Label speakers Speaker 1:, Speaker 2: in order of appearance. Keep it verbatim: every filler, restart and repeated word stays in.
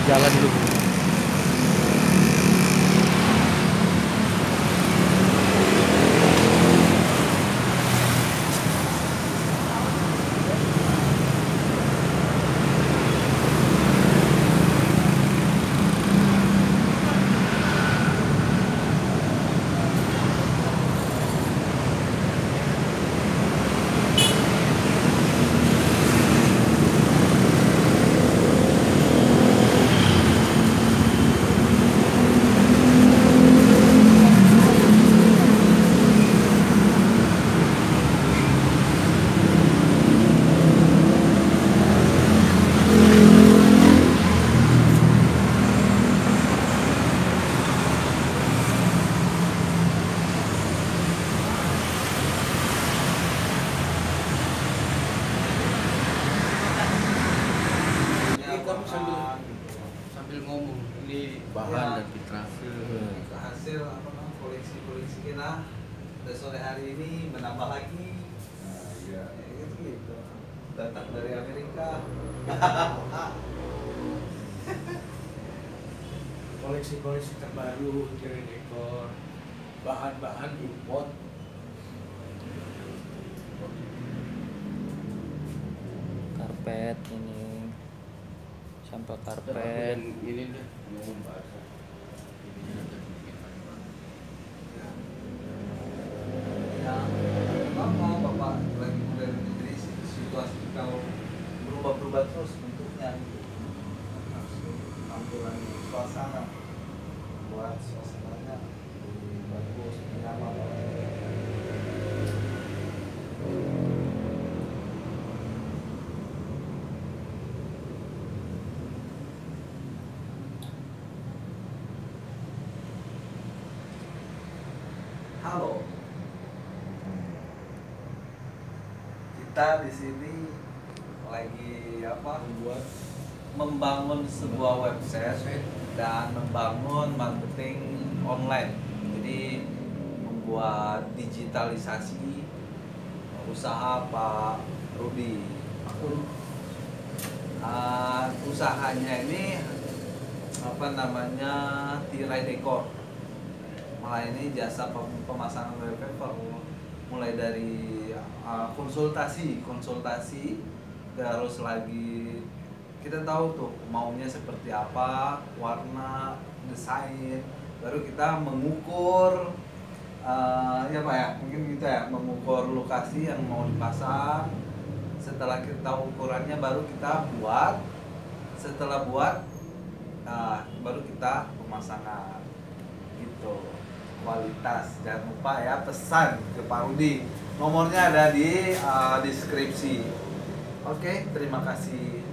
Speaker 1: jalan dulu.
Speaker 2: Kamu sambil sambil ngomong ini bahan
Speaker 3: Ya.
Speaker 2: dan fitra.
Speaker 3: Hasil apa namanya koleksi-koleksi kita pada sore hari ini menambah lagi.
Speaker 2: Nah, iya.
Speaker 3: Ya, gitu, gitu. Datang dari Amerika.
Speaker 2: Koleksi-koleksi terbaru dari dekor, bahan-bahan import.
Speaker 1: Karpet ini, sampel
Speaker 2: Dan
Speaker 1: karpet.
Speaker 2: ini deh, ngomong bahasa. Ini ada bikin apa?
Speaker 3: Ya, apa bapak lagi modern jadi situasi kalau berubah-berubah terus bentuknya gitu. Tampilan suasana buat suasananya lebih bagus, lebih nyaman. Halo. Kita di sini lagi apa?
Speaker 2: Membuat
Speaker 3: Membangun sebuah website dan membangun marketing online. Jadi membuat digitalisasi usaha Pak Rudi.
Speaker 2: akun
Speaker 3: Uh, usahanya ini apa namanya tirai dekor. Malah ini jasa pem- pemasangan wallpaper mulai dari uh, konsultasi konsultasi terus lagi kita tahu tuh maunya seperti apa, warna, desain, baru kita mengukur uh, ya Pak ya, mungkin kita ya mengukur lokasi yang mau dipasang. Setelah kita tahu ukurannya baru kita buat, setelah buat uh, baru kita pemasangan gitu. Kualitas, jangan lupa ya, pesan ke Pak Rudi, nomornya ada di uh, deskripsi. Oke, terima kasih.